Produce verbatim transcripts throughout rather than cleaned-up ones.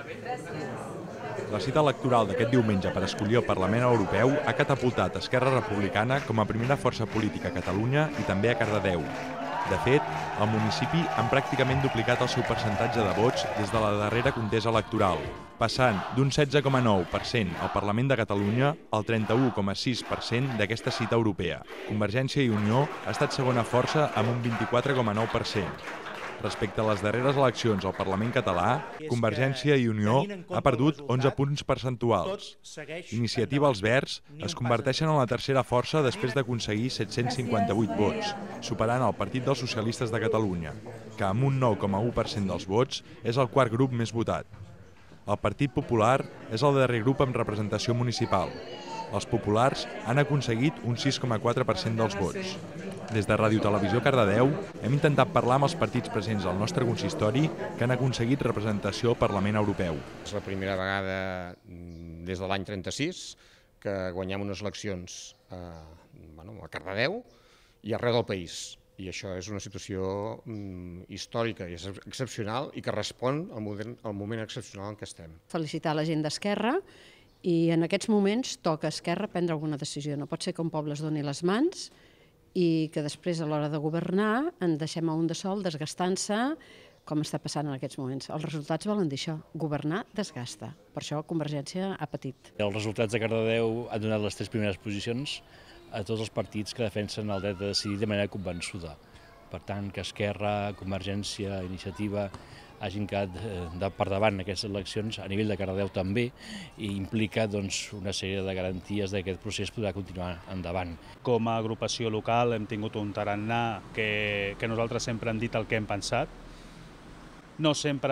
La cita electoral d'aquest diumenge per escollir el Parlament Europeu ha catapultat Esquerra Republicana com a primera força política a Catalunya i també a Cardedeu. De fet, al municipi han pràcticament duplicat el seu percentatge de vots des de la darrera contesa electoral, passant d'un setze coma nou per cent al Parlament de Catalunya al trenta-u coma sis per cent d'aquesta cita europea. Convergència i Unió ha estat segona força amb un vint-i-quatre coma nou per cent. Respecte a les darreres eleccions al Parlament català, Convergència i Unió ha perdut onze punts percentuals. Iniciativa Els Verds es converteixen en la tercera força després d'aconseguir set-cents cinquanta-vuit vots, superant el Partit dels Socialistes de Catalunya, que amb un nou coma u per cent dels vots és el quart grup més votat. El Partit Popular és el darrer grup amb representació municipal. Els populars han aconseguit un sis coma quatre per cent dels vots. Des de Ràdio Televisió Cardedeu hem intentat parlar amb els partits presents al nostre consistori que han aconseguit representació al Parlament Europeu. És la primera vegada des de l'any trenta-sis que guanyem unes eleccions a, bueno, a Cardedeu i arreu del país. I això és una situació mm, històrica i excepcional i que respon al moment, al moment excepcional en què estem. Felicitar la gent d'Esquerra i en aquests moments toca a Esquerra prendre alguna decisió. No pot ser que un poble es doni les mans i que després, a l'hora de governar, en deixem a un de sol desgastant-se, com està passant en aquests moments. Els resultats volen dir això, governar desgasta. Per això Convergència ha patit. Els resultats de Cardedeu han donat les tres primeres posicions a tots els partits que defensen el dret de decidir de manera convençuda. Per tant, que Esquerra, Convergència, Iniciativa hagin quedat de per davant aquestes eleccions, a nivell de Cardedeu també, i implica doncs, una sèrie de garanties que aquest procés podrà continuar endavant. Com a agrupació local hem tingut un tarannà que, que nosaltres sempre hem dit el que hem pensat, no sempre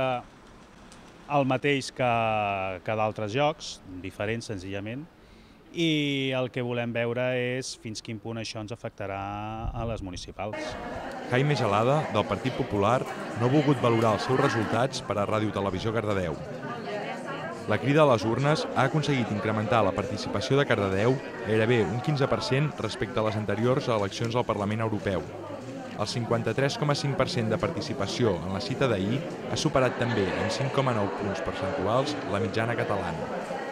el mateix que, que d'altres llocs, diferents senzillament, i el que volem veure és fins quin punt això ens afectarà a les municipals. Jaime Gelada, del Partit Popular, no ha volgut valorar els seus resultats per a Ràdio Televisió Cardedeu. La crida a les urnes ha aconseguit incrementar la participació de Cardedeu gairebé un quinze per cent respecte a les anteriors eleccions al Parlament Europeu. El cinquanta-tres coma cinc per cent de participació en la cita d'ahir ha superat també en cinc coma nou punts percentuals la mitjana catalana.